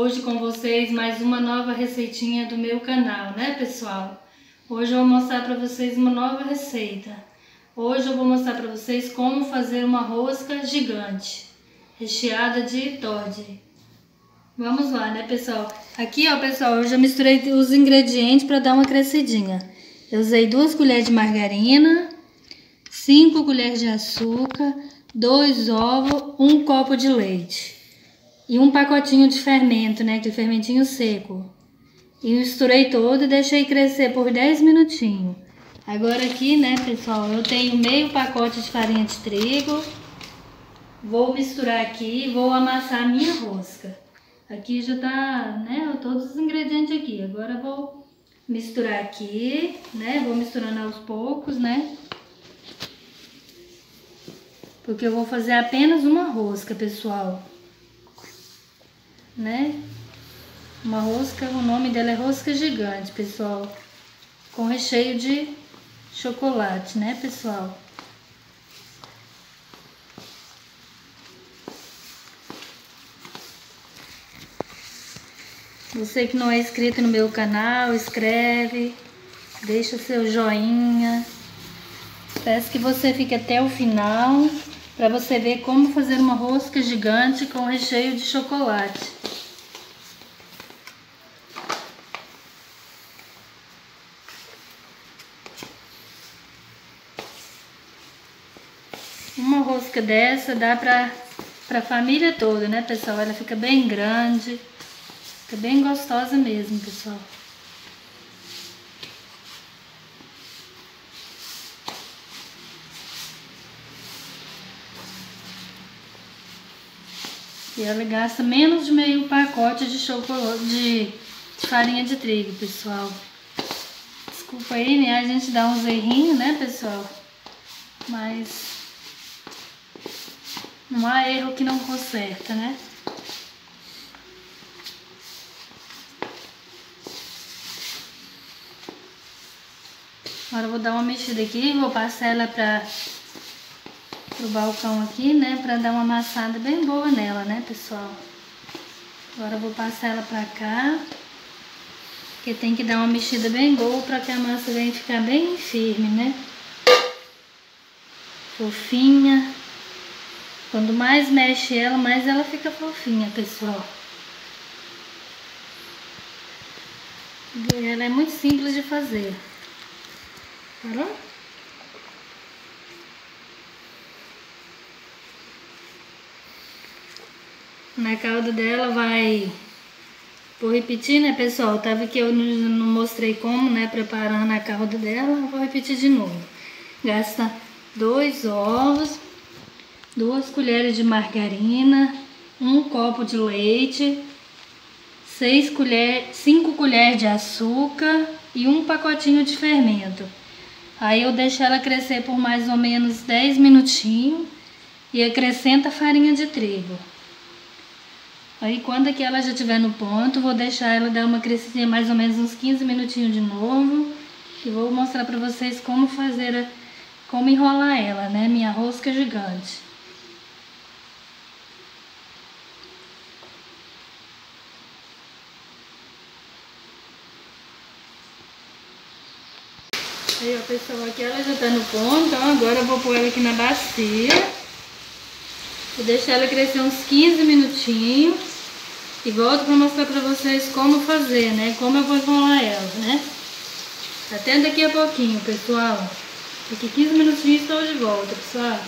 hoje com vocês mais uma nova receitinha do meu canal, né, pessoal? Hoje eu vou mostrar para vocês uma nova receita. Hoje eu vou mostrar para vocês como fazer uma rosca gigante, recheada de Toddy. Vamos lá, né, pessoal? Aqui, ó, pessoal, eu já misturei os ingredientes para dar uma crescidinha. Eu usei 2 colheres de margarina, 5 colheres de açúcar, 2 ovos, 1 copo de leite. E um pacotinho de fermento, né? Aquele fermentinho seco. E misturei todo e deixei crescer por 10 minutinhos. Agora aqui, né, pessoal, eu tenho meio pacote de farinha de trigo. Vou misturar aqui e vou amassar a minha rosca. Aqui já tá, né, todos os ingredientes aqui. Agora eu vou misturar aqui, né? Vou misturando aos poucos, né? Porque eu vou fazer apenas uma rosca, pessoal. Né? Uma rosca, o nome dela é rosca gigante, pessoal, com recheio de chocolate, né, pessoal? Você que não é inscrito no meu canal, inscreve, deixa o seu joinha. Peço que você fique até o final para você ver como fazer uma rosca gigante com recheio de chocolate. Uma rosca dessa dá pra família toda, né, pessoal? Ela fica bem grande, fica bem gostosa mesmo, pessoal. E ela gasta menos de meio pacote de chocolate, de farinha de trigo, pessoal. Desculpa aí, né? A gente dá uns errinhos, né, pessoal? Mas não há erro que não conserta, né? Agora eu vou dar uma mexida aqui, vou passar ela pro balcão aqui, né? Pra dar uma amassada bem boa nela, né, pessoal? Agora eu vou passar ela pra cá, porque tem que dar uma mexida bem boa pra que a massa venha ficar bem firme, né? Fofinha. Quando mais mexe ela, mais ela fica fofinha, pessoal. Ela é muito simples de fazer. Parou? Na calda dela vai... Vou repetir, né, pessoal? Tava que eu não mostrei como, né, preparando a calda dela. Vou repetir de novo. Gasta 2 ovos, 2 colheres de margarina, 1 copo de leite, 5 colheres de açúcar e 1 pacotinho de fermento. Aí eu deixo ela crescer por mais ou menos 10 minutinhos e acrescenta a farinha de trigo. Aí quando aqui ela já estiver no ponto, vou deixar ela dar uma crescidinha mais ou menos uns 15 minutinhos de novo. E vou mostrar pra vocês como fazer, como enrolar ela, né? Minha rosca gigante. Aí, ó, pessoal, aqui ela já tá no ponto, então agora eu vou pôr ela aqui na bacia. Vou deixar ela crescer uns 15 minutinhos e volto pra mostrar pra vocês como fazer, né? Como eu vou enrolar ela, né? Até daqui a pouquinho, pessoal. Daqui 15 minutinhos estou de volta, pessoal.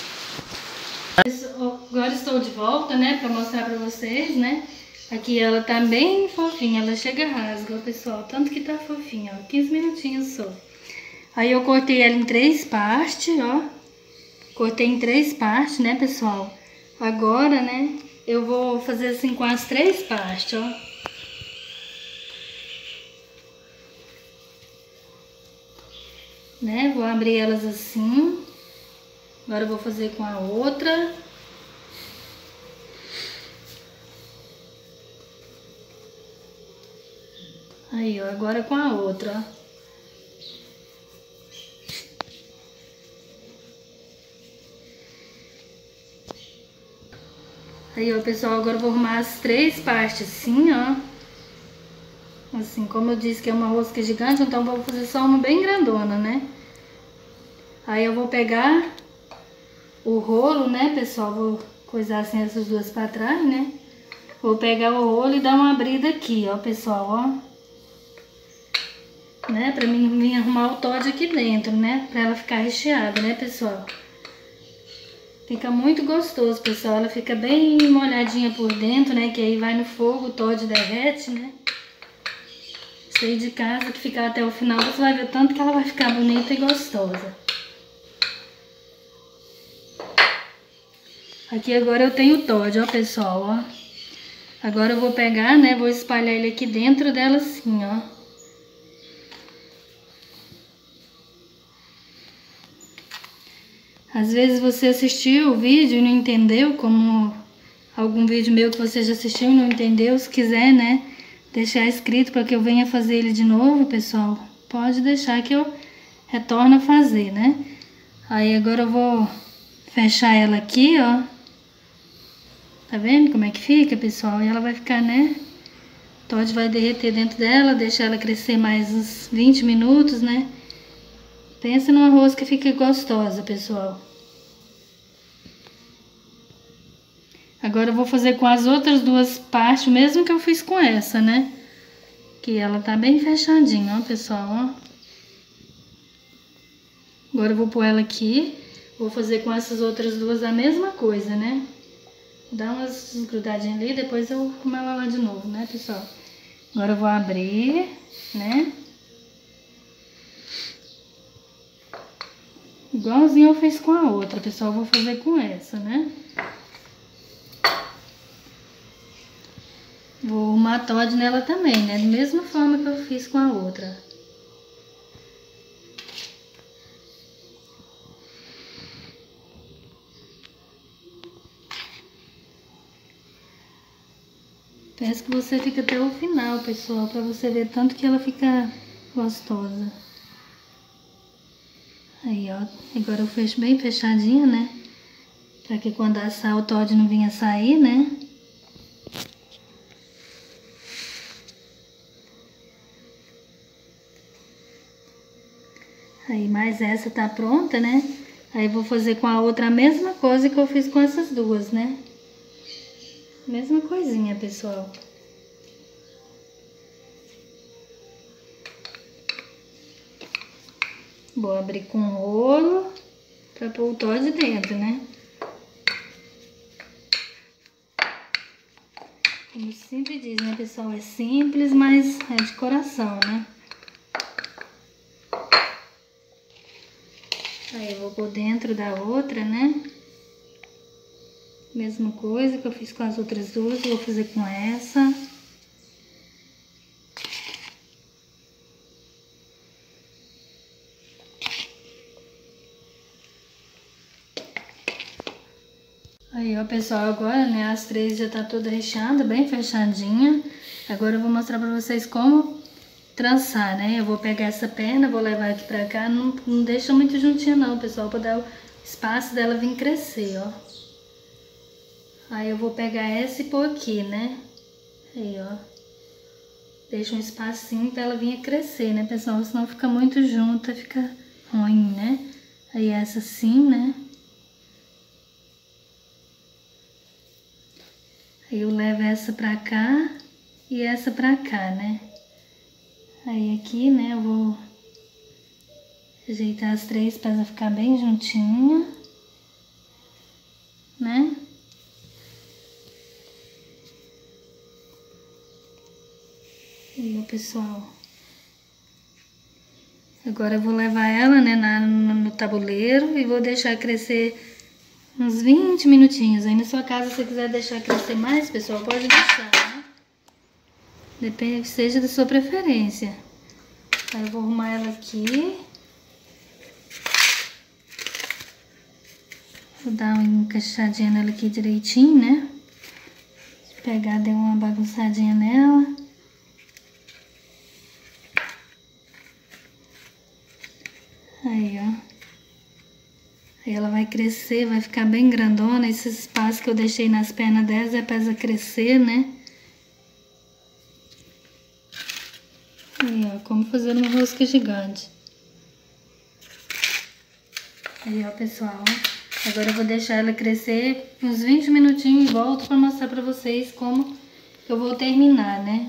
Agora estou de volta, né? Pra mostrar pra vocês, né? Aqui ela tá bem fofinha, ela chega a rasga, pessoal. Tanto que tá fofinha, ó. 15 minutinhos só. Aí eu cortei ela em 3 partes, ó. Cortei em 3 partes, né, pessoal? Agora, né, eu vou fazer assim com as 3 partes, ó. Né, vou abrir elas assim. Agora eu vou fazer com a outra. Aí, ó, agora com a outra, ó. Aí, ó, pessoal, agora eu vou arrumar as 3 partes assim, ó. Assim, como eu disse que é uma rosca gigante, então vou fazer só uma bem grandona, né? Aí eu vou pegar o rolo, né, pessoal? Vou coisar assim essas duas pra trás, né? Vou pegar o rolo e dar uma abrida aqui, ó, pessoal, ó. Né, pra mim vir arrumar o Toddy aqui dentro, né? Pra ela ficar recheada, né, pessoal? Fica muito gostoso, pessoal. Ela fica bem molhadinha por dentro, né? Que aí vai no fogo, o Toddy derrete, né? Sair de casa, que ficar até o final, você vai ver tanto que ela vai ficar bonita e gostosa. Aqui agora eu tenho o Toddy, ó, pessoal, ó. Agora eu vou pegar, né? Vou espalhar ele aqui dentro dela assim, ó. Às vezes você assistiu o vídeo e não entendeu, como algum vídeo meu que você já assistiu e não entendeu, se quiser, né, deixar escrito para que eu venha fazer ele de novo, pessoal, pode deixar que eu retorno a fazer, né? Aí agora eu vou fechar ela aqui, ó. Tá vendo como é que fica, pessoal? E ela vai ficar, né? O Toddy vai derreter dentro dela, deixar ela crescer mais uns 20 minutos, né? Pensa numa rosca que fica gostosa, pessoal. Agora eu vou fazer com as outras duas partes, o mesmo que eu fiz com essa, né? Que ela tá bem fechadinha, ó, pessoal, ó. Agora eu vou pôr ela aqui. Vou fazer com essas outras duas a mesma coisa, né? Dá umas desgrudadinhas ali, depois eu arrumo ela lá de novo, né, pessoal? Agora eu vou abrir, né? Igualzinho eu fiz com a outra, pessoal, eu vou fazer com essa, né? Vou arrumar Toddy nela também, né? Da mesma forma que eu fiz com a outra. Peço que você fique até o final, pessoal, pra você ver tanto que ela fica gostosa. Aí, ó. Agora eu fecho bem fechadinha, né? Pra que quando assar o Toddy não vinha sair, né? Aí, mais essa tá pronta, né? Aí vou fazer com a outra a mesma coisa que eu fiz com essas duas, né? Mesma coisinha, pessoal. Vou abrir com o rolo pra pôr o Toddy dentro, né? Como sempre diz, né, pessoal? É simples, mas é de coração, né? Aí eu vou por dentro da outra, né? Mesma coisa que eu fiz com as outras duas, eu vou fazer com essa. Aí, ó, pessoal, agora, né, as 3 já tá toda recheada, bem fechadinha. Agora eu vou mostrar pra vocês como trançar, né? Eu vou pegar essa perna, vou levar aqui pra cá, não deixa muito juntinha não, pessoal, pra dar o espaço dela vir crescer, ó. Aí eu vou pegar essa e pôr aqui, né? Aí, ó. Deixa um espacinho pra ela vir crescer, né, pessoal? Senão fica muito junta, fica ruim, né? Aí essa assim, né? Aí eu levo essa pra cá e essa pra cá, né? Aí aqui, né, eu vou ajeitar as 3 pra ela ficar bem juntinha, né? Aí, ó, pessoal. Agora eu vou levar ela, né, no tabuleiro e vou deixar crescer uns 20 minutinhos. Aí na sua casa, se você quiser deixar crescer mais, pessoal, pode deixar, né? Depende que seja da sua preferência. Aí eu vou arrumar ela aqui. Vou dar uma encaixadinha nela aqui direitinho, né? Deixa eu pegar, dei uma bagunçadinha nela. Aí, ó. Aí ela vai crescer, vai ficar bem grandona. Esse espaço que eu deixei nas pernas dela é para ela crescer, né? Aí, ó, como fazer uma rosca gigante. Aí, ó, pessoal, agora eu vou deixar ela crescer uns 20 minutinhos e volto para mostrar para vocês como eu vou terminar, né?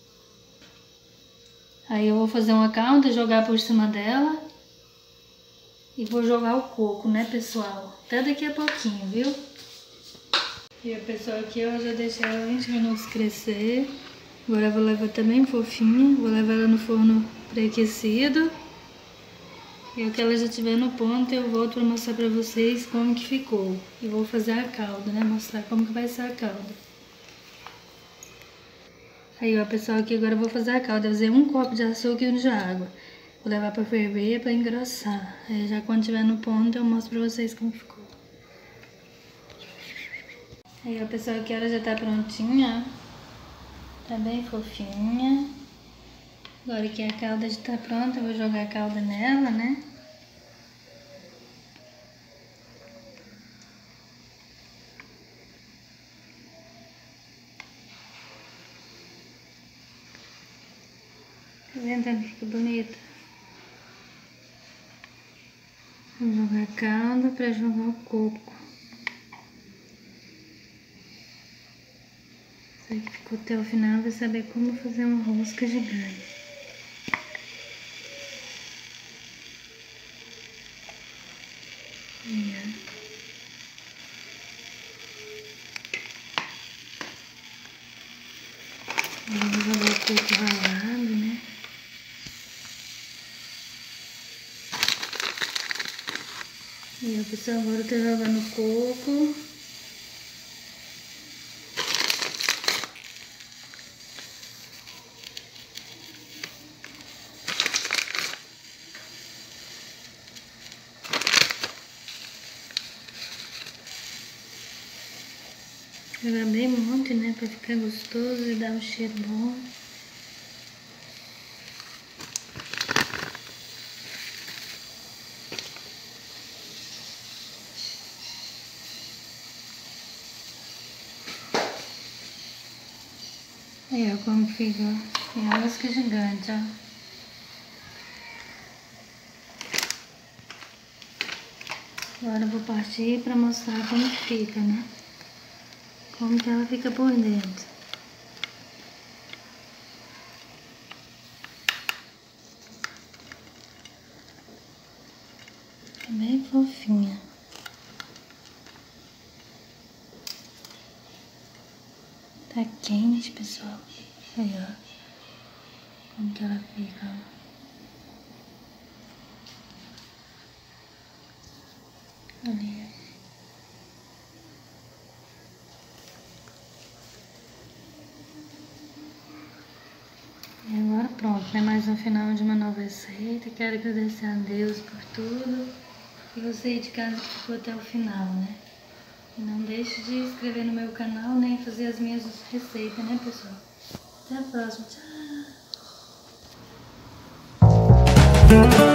Aí eu vou fazer uma calda, jogar por cima dela e vou jogar o coco, né, pessoal? Até daqui a pouquinho, viu? E, ó, pessoal, aqui eu já deixei ela 20 minutos crescer. Agora eu vou levar também fofinha, vou levar ela no forno pré-aquecido. E o que ela já estiver no ponto, eu volto para mostrar para vocês como que ficou. E vou fazer a calda, né? Mostrar como que vai ser a calda. Aí, ó, pessoal, aqui agora eu vou fazer a calda. Eu usei 1 copo de açúcar e 1 de água. Vou levar para ferver para engrossar. Aí já quando estiver no ponto, eu mostro para vocês como ficou. Aí, ó, pessoal, aqui ela já tá prontinha, ó. Tá bem fofinha. Agora que a calda já tá pronta, eu vou jogar a calda nela, né? Tá vendo como fica bonita? Vou jogar a calda pra jogar o coco. Você que ficou até o final vai saber como fazer uma rosca gigante. Vamos jogar o coco ralado, né? E ó, pessoal, agora eu tô jogando o coco. Jogar bem um monte, né? Pra ficar gostoso e dar um cheiro bom. Aí, ó, como fica, ó. É uma rosca gigante, ó. Agora eu vou partir pra mostrar como fica, né? Como que ela fica por dentro. É bem fofinha. Tá quente, pessoal. Aí, ó. Como que ela fica, ó. Ali. E agora pronto, né? Mais um final de uma nova receita. Quero agradecer a Deus por tudo. E você aí de casa que ficou até o final, né? E não deixe de se inscrever no meu canal, nem fazer as minhas receitas, né, pessoal? Até a próxima. Tchau!